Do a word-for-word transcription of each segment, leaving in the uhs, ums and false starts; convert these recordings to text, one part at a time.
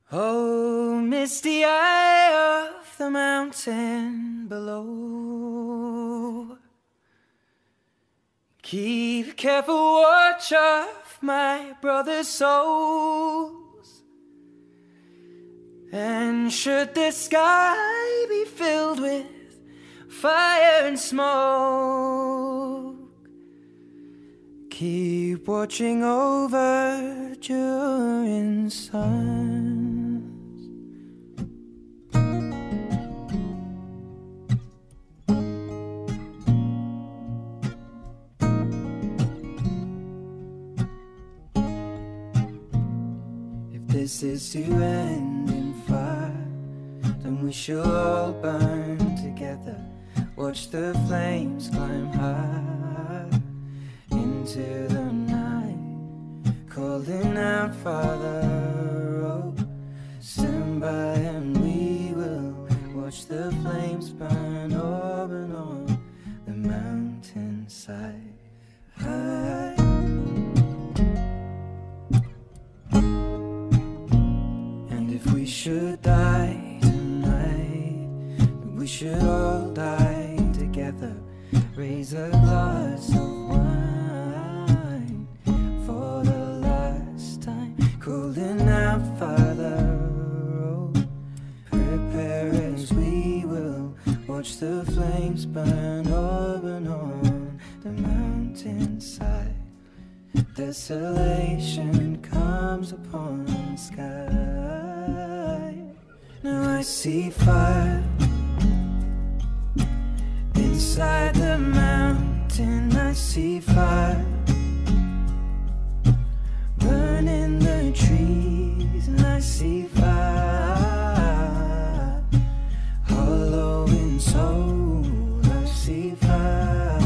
Oh, misty eye of the mountain below, keep careful watch of my brother's souls. And should the sky be filled with fire and smoke, keep watching over during suns. If this is to end in fire, then we shall all burn together. Watch the flames climb high into the night, calling out, Father, oh, stand by and we will watch the flames burn over and on the mountainside. High. And if we should die tonight, we should all die together. Raise a glass of wine for the last time, calling out, Father, oh, prepare as we will watch the flames burn over and on the mountainside. Desolation comes upon the sky. Now I see fire inside the mountain. I see fire burning the trees, and I see fire hollow in soul. I see fire,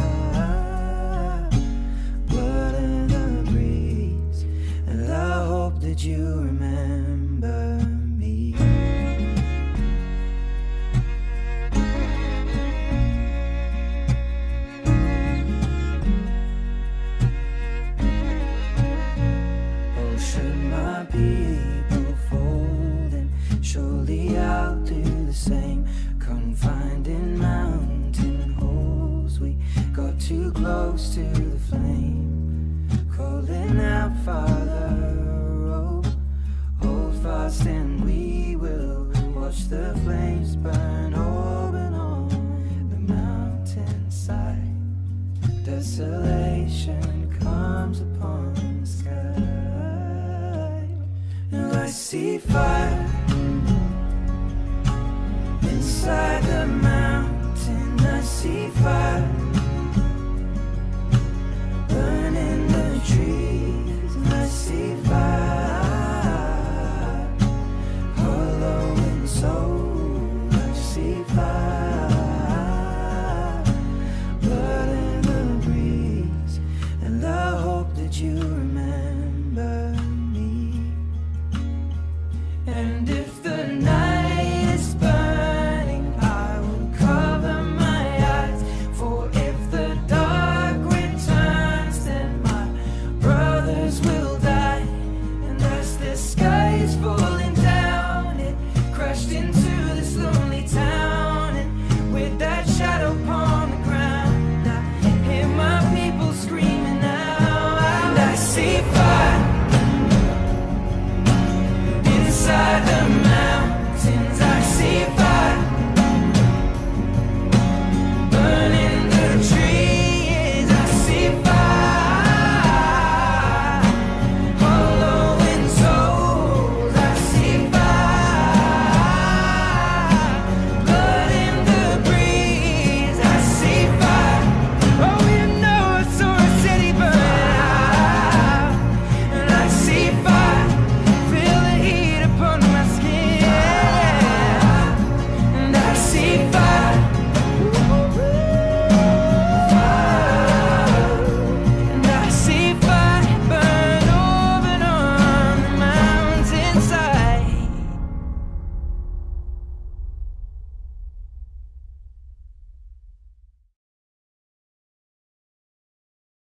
blood in the breeze, and I hope that you remember me. People folding, surely I'll do the same. Confined in mountain holes, we got too close to the flame, calling out, Father, oh, hold fast and we will watch the flames burn over and on the mountainside. Desolation comes upon the sky. Now I see fire inside the mountain. I see fire burning the trees. I see fire hollow in soul. I see fire, blood in the breeze, and I hope that you remember. And if the night is burning, I will cover my eyes. For if the dark returns, then my brothers will die. And as the sky is full